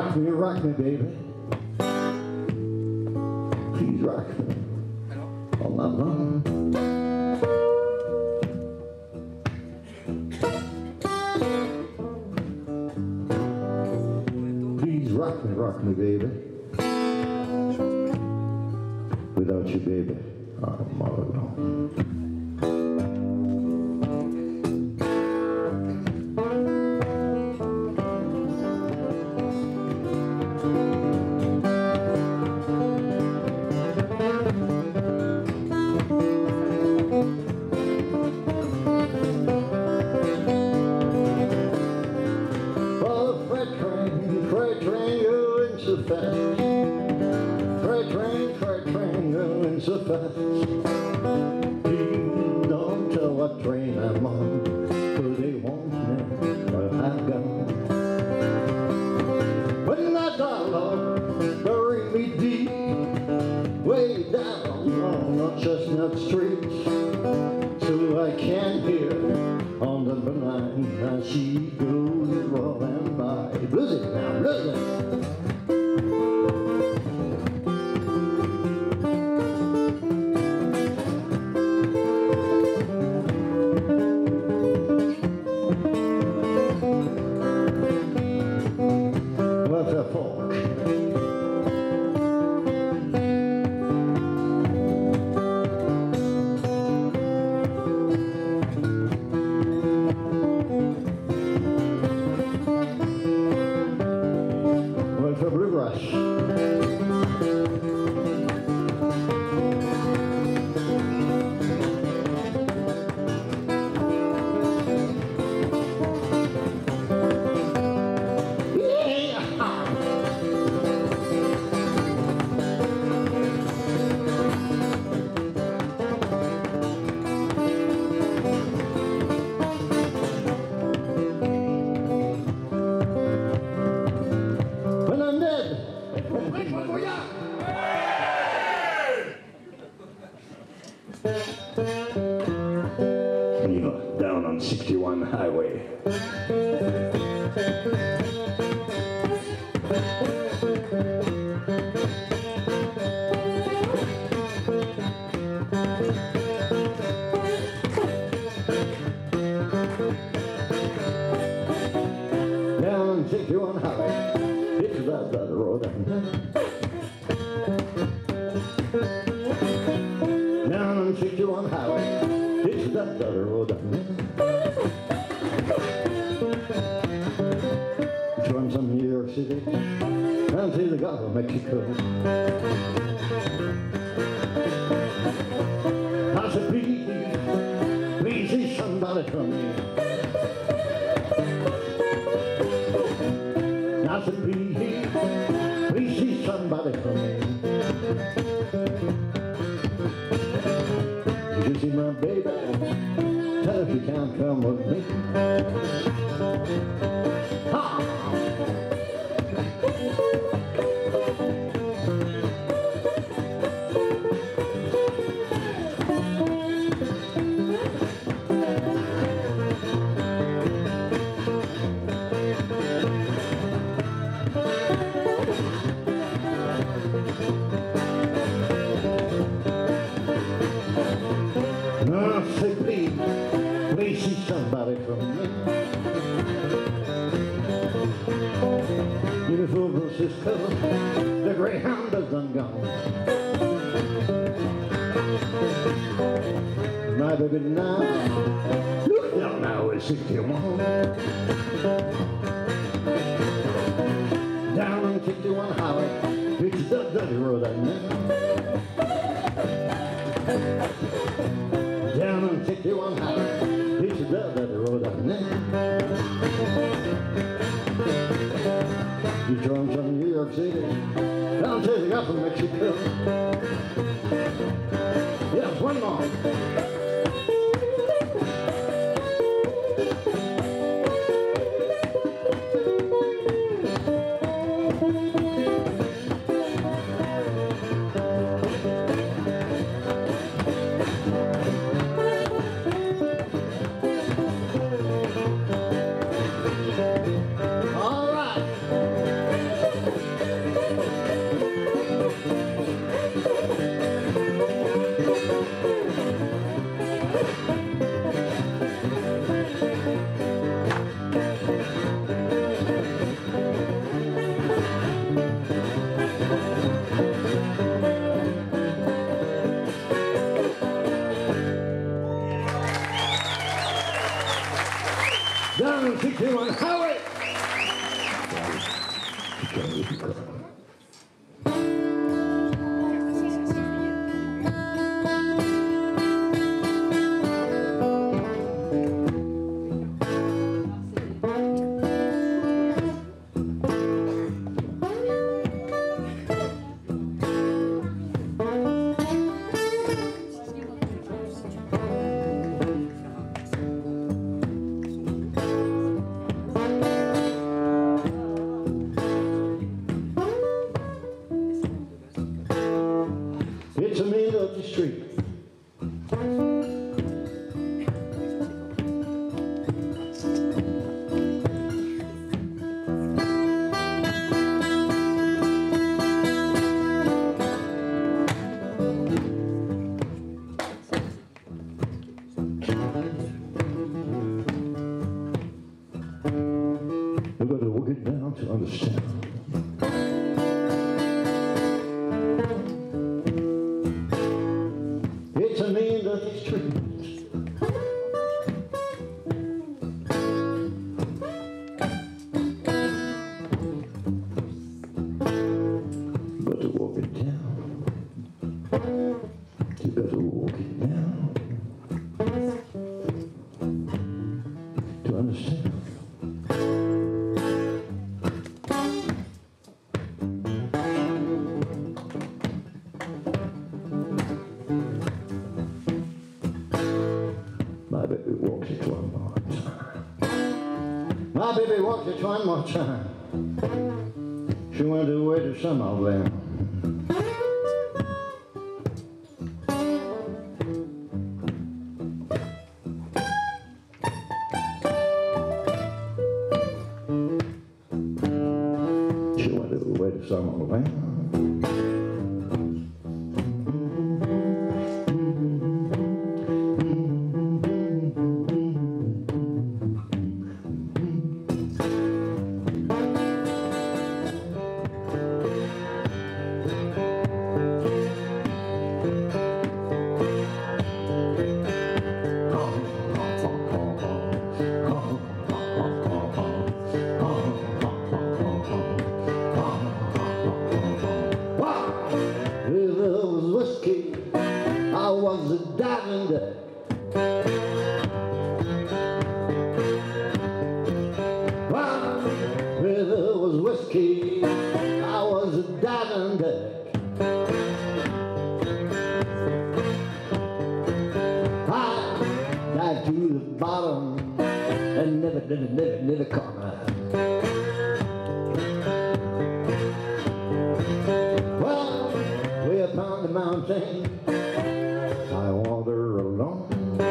rock me, baby. Please rock me all night long. Please rock me, baby. Without you, baby, I'm all alone. Freight train going so fast. Freight train going so fast. Please don't tell what train I'm on, for they won't know where I've gone. When that dialogue bury me deep, way down on the Chestnut Street, so I can't hear on the line as she goes rolling by. Blues it now, blues it. What's that for? What's a bluegrass? Down on 61 highway. Down on 61 highway. It's that road. Down on 61 highway. It's that other road. From New York City down to the Gulf of Mexico. I said, please see somebody from me. I said, please see somebody from me. Did you see my baby? Tell her she can't come with me. Ha! Say please see somebody from me. Beautiful Francisco, the Greyhound has done gone. My baby now, look down now is 61. Down on 61 highway, it's the dirty road I know. Down on 61 highway, it's the road I know. You drove from New York City down to the Gulf of Mexico. Yes, one more. All right. Down 61 highway. It's the middle of the street. You've got to work it down to understand. It's a mean dirty street. But to walk it down, you got to walk it down to understand. My baby walks it one more time. My baby walks it one more time. She went away to some of them. She went away to some of them. Whiskey, I was a diving deck. Well, where there was whiskey, I was a diving deck. I dived to the bottom and never caught my eye. Way upon the mountain, I wander alone.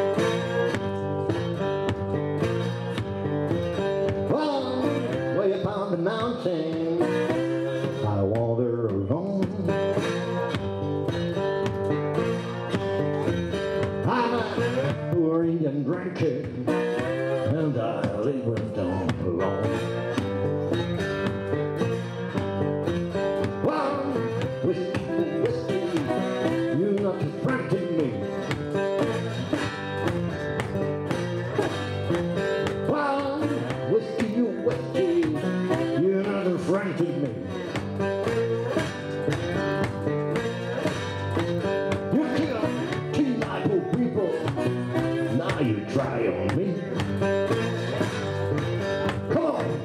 Well, way upon the mountain, I wander alone. I'm a poor Indian drinker, and I leave it down alone. Frightened me. You killed 2 my poor people. Now you try on me. Come on.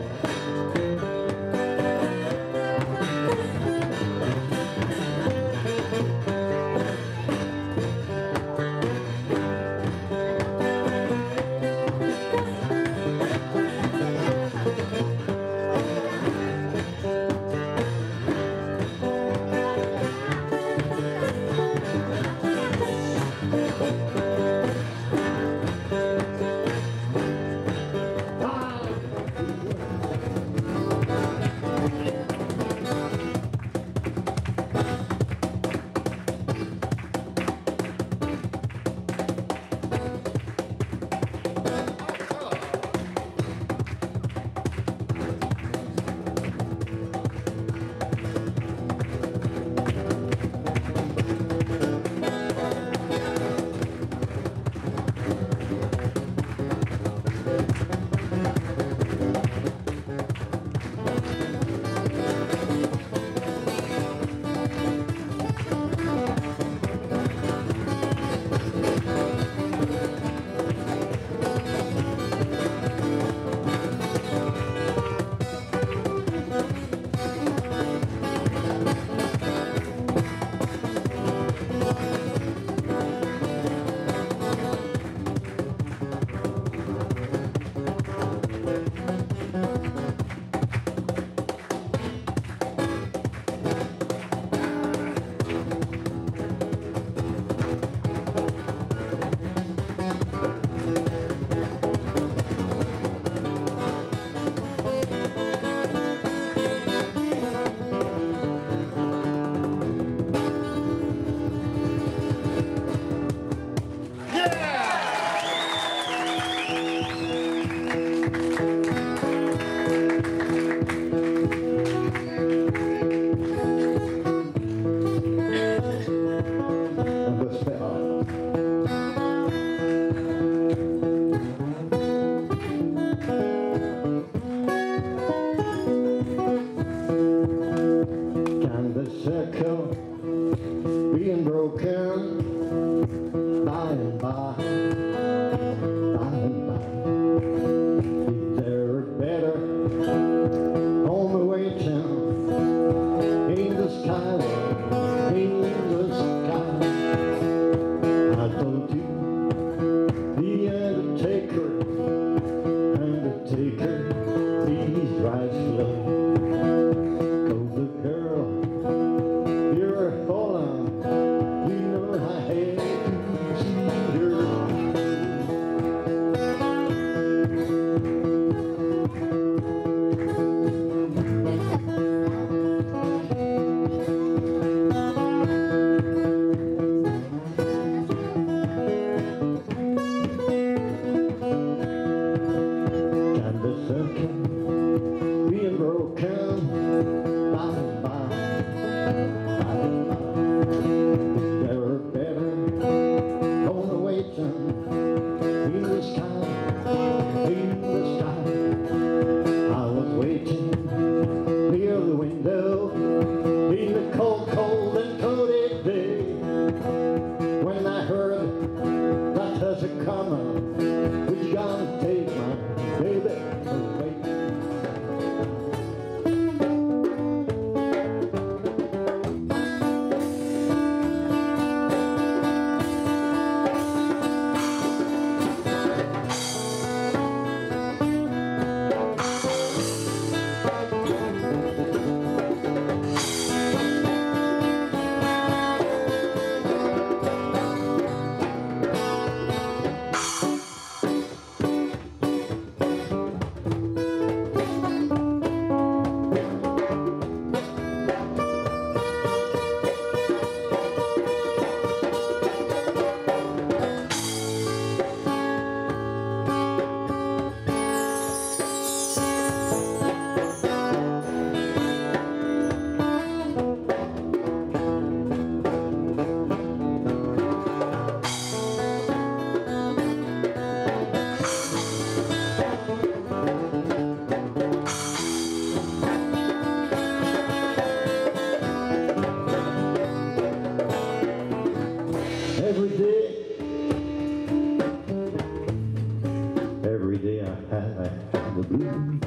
blues.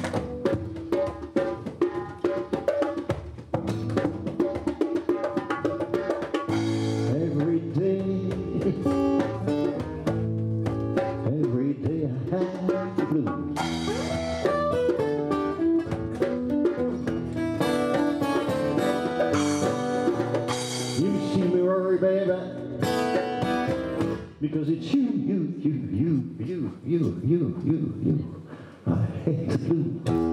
Every day I have the blues. You see me worry, baby, because it's you. I hate the blues.